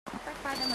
Tak pádeme.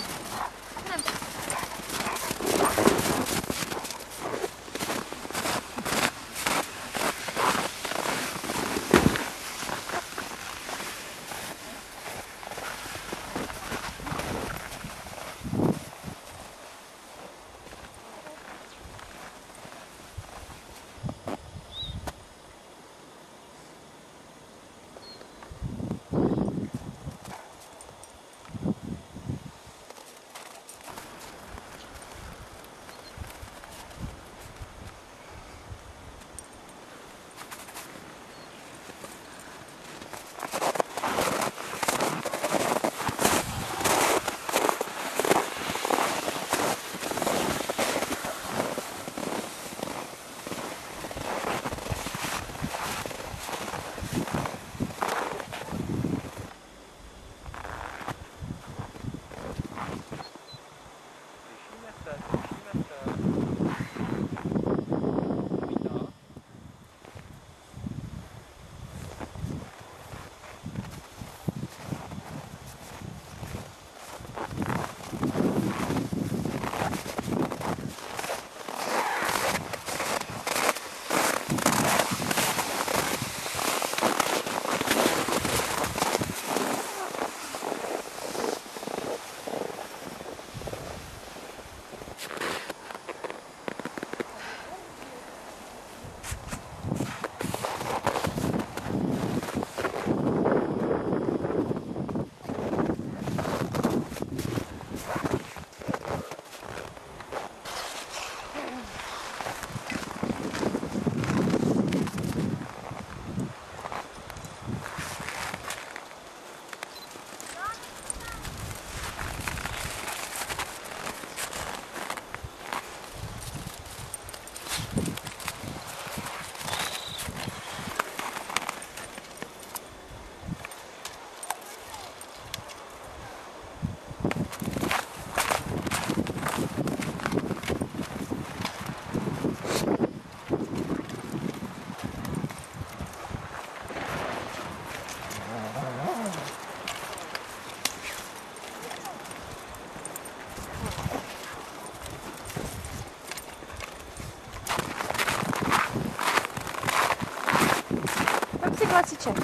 Tam si klasiček.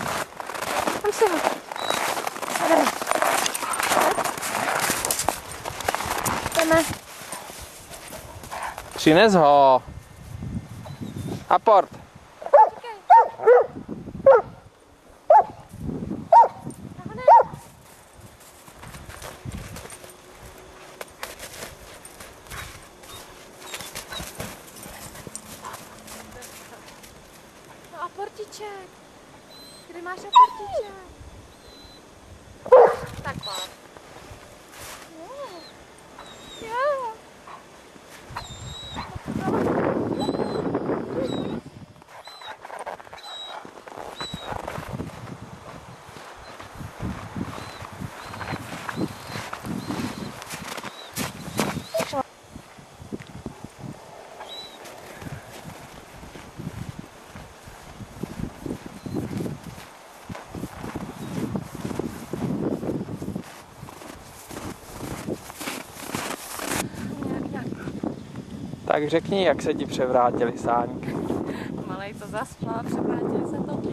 Tam si ho. Jdeme. Přines ho. Aport. No aportiček. Kde máš aportiček? Tak pár. Jo. Tak řekni, jak se ti převrátily sáňky. Malej to zaspal, převrátil se tobě.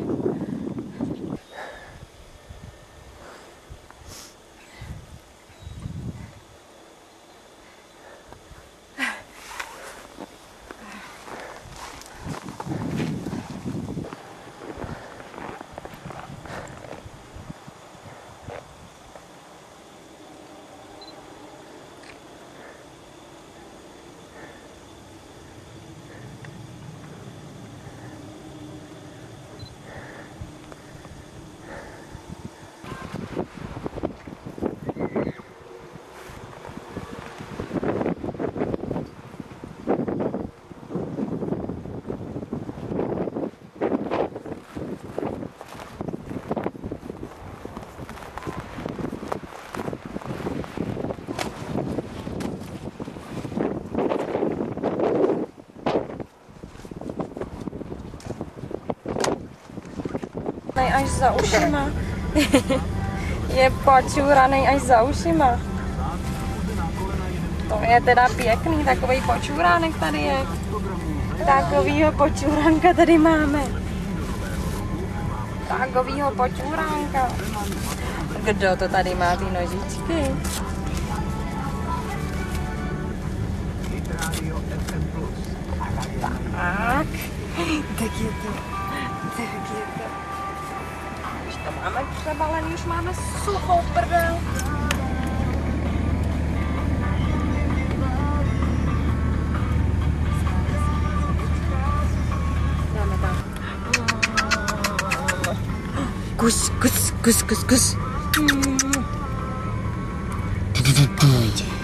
Až za ušima. Je počuranej až za ušima. To je teda pěkný, takový počůránek tady je. Takovýho počůránka tady máme. Takovýho počůránka. Kdo to tady má, ty nožičky? Tak. Tak je to. Tak je to. Už to máme přebalený, už máme suchou prdel. Dáme tam. Kus.